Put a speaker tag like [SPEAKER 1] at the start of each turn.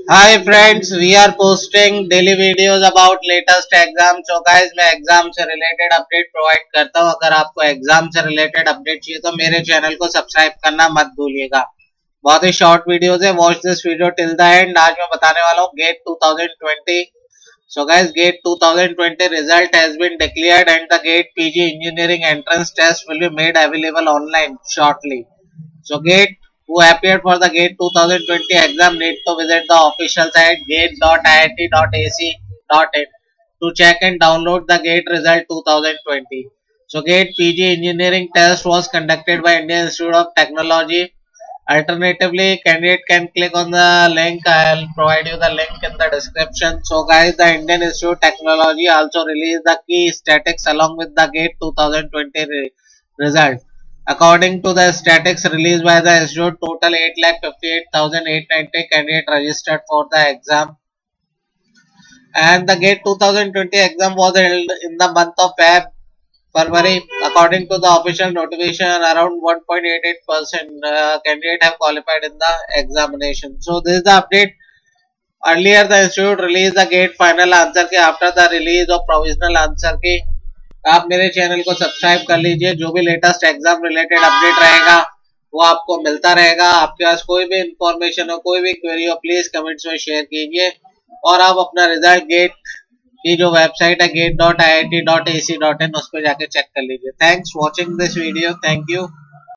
[SPEAKER 1] Hi friends, we are posting daily videos about latest exam. So guys, मैं exam से related update provide करता हूँ. अगर आपको एग्जाम से रिलेटेड अपडेट चाहिए तो मेरे चैनल को सब्सक्राइब करना मत भूलिएगा. बहुत ही शॉर्ट वीडियोस है. Watch this video till the end. आज मैं बताने वाला हूँ GATE 2020. So guys, GATE 2020 result has been declared and the GATE PG engineering entrance test will be made available online shortly. So GATE who appeared for the GATE 2020 exam need to visit the official site gate.iit.ac.in to check and download the GATE result 2020. So GATE PG engineering test was conducted by Indian Institute of Technology. Alternatively, candidate can click on the link. I'll provide you the link in the description. So guys, the Indian Institute of Technology also released the key statistics along with the GATE 2020 result. According to the statistics released by the institute, total 8,58,890 candidates registered for the exam. And the GATE 2020 exam was held in the month of February. According to the official notification, around 1.88% candidates have qualified in the examination. So this is the update. Earlier, the institute released the GATE final answer key. After the release of provisional answer key, आप मेरे channel को subscribe कर लीजिए. जो भी latest exam related update रहेगा वो आपको मिलता रहेगा. आपके पास कोई भी इंफॉर्मेशन हो, कोई भी क्वेरी हो, प्लीज कमेंट्स में शेयर कीजिए. और आप अपना रिजल्ट गेट की जो वेबसाइट है gate.iit.ac.in उस पर जाके चेक कर लीजिए. Thanks watching this video. Thank you.